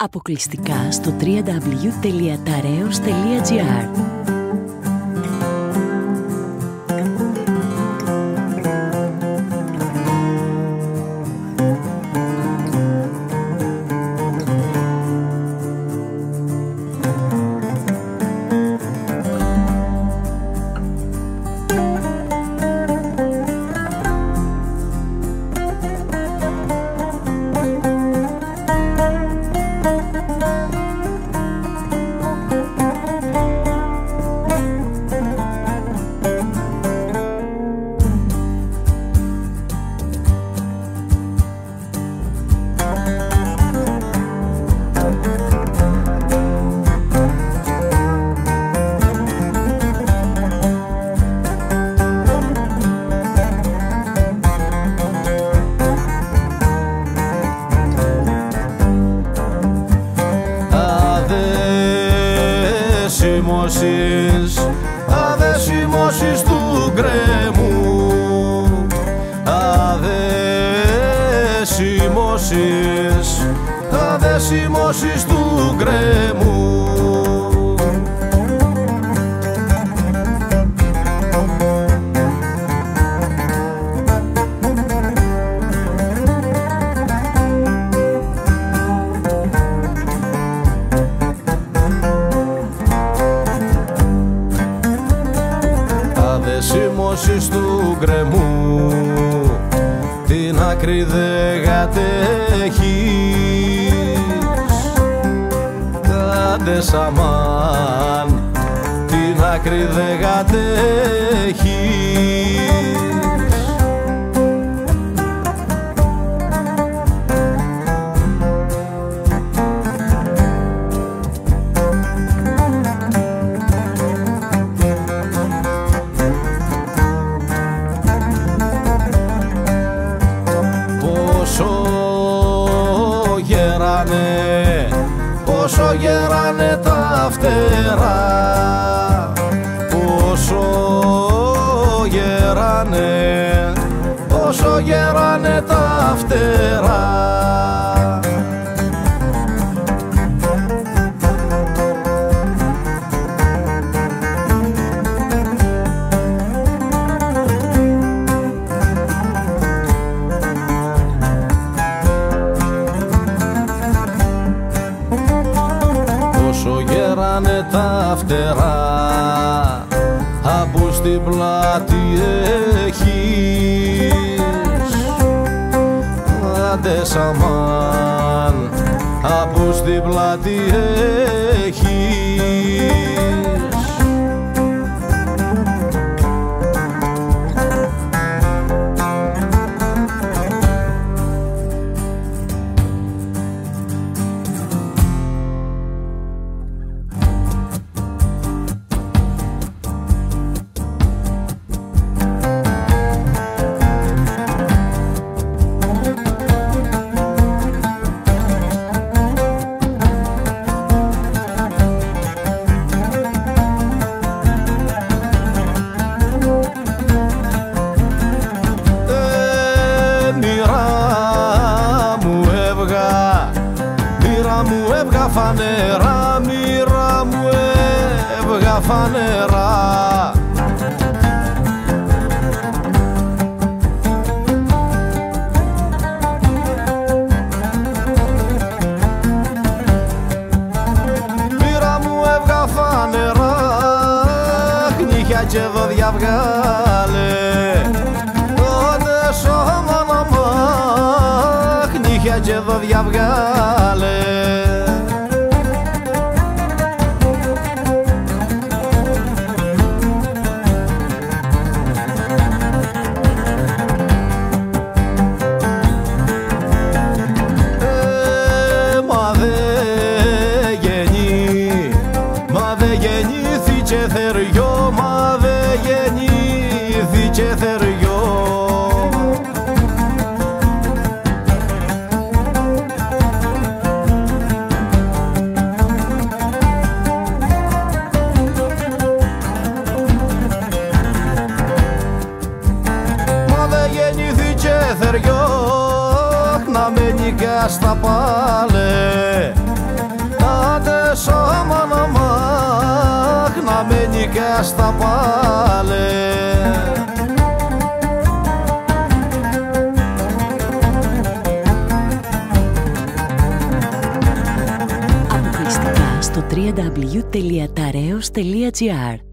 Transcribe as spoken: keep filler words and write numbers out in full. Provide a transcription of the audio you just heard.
Αποκλειστικά στο double-u double-u double-u τελεία ταρέως τελεία τζι άρ. Αδεσιμώσεις, αδεσιμώσεις του γκρέμου, αδεσιμώσεις, αδεσιμώσεις του γκρέμου. Αδεσιμώσεις του γκρεμού την άκρη δε κατέχεις, κάντες αμάν την άκρη δε κατέχεις. Πόσο γεράνε τα φτερά, πόσο γεράνε, πόσο γεράνε τα φτερά. Γεράνε τα φτερά, απού στην πλάτη έχεις, άντες αμάν, απού στην πλάτη έχεις. Φανερά, μοίρα μου έβγα φανερά. Μοίρα μου έβγα φανερά, κνήχια και δόντια βγάλε, τότε σώμα να μ' κνήχια και δόντια βγάλε. Γεννήθηκε θεριό, μα δε γεννήθηκε θεριό. Μα δε γεννήθηκε θεριό, να με νικάς τα πάλε, μαλλιά στα πάλε. Αποκλειστικά στο double-u double-u double-u τελεία ταρέως τελεία τζι άρ.